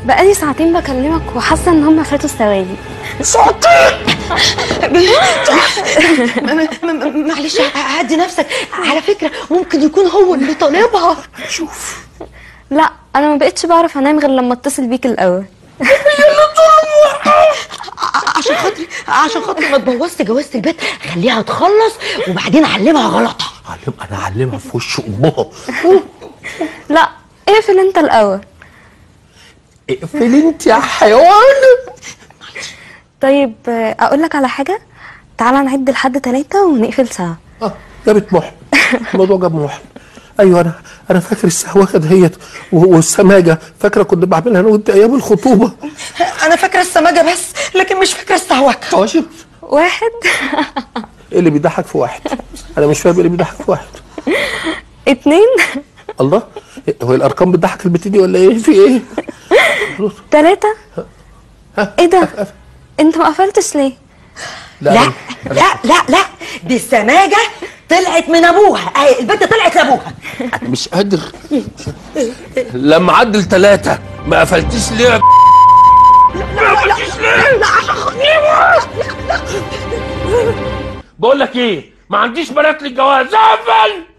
بقالي ساعتين بكلمك وحاسه ان هم فاتوا ثواني. ساعتين؟ معلش هدي نفسك، على فكره ممكن يكون هو اللي طالبها. شوف. لا انا ما بقتش بعرف انام غير لما اتصل بيك الاول. عشان خاطري ما تبوظش جوازة البيت، خليها تخلص وبعدين علمها غلطها. انا اعلمها في وش امها. لا اقفل انت الاول. اقفل انت يا حيوان. طيب اقول لك على حاجه، تعالى نعد لحد 3 ونقفل سوا. جابت محن. الموضوع جاب محن. ايوه انا فاكر السهوكه دهيت والسماجه، فاكره كنت بعملها انا وانت ايام الخطوبه. انا فاكره السماجه بس، لكن مش فاكره السهوكه. حواشب 1. ايه اللي بيضحك في 1؟ انا مش فاهم ايه اللي بيضحك في 1. 2. الله، هو الارقام بتضحك البت دي ولا ايه؟ في ايه؟ 3. ايه ده؟ انت ما قفلتش ليه؟ لا دي السماجه طلعت من ابوها، اهي البنت طلعت لابوها. انا مش قادر. لما عدل 3 ما قفلتيش ليه؟ لا عشان خاطري. بقول لك ايه، ما عنديش بنات للجواز. اقفل.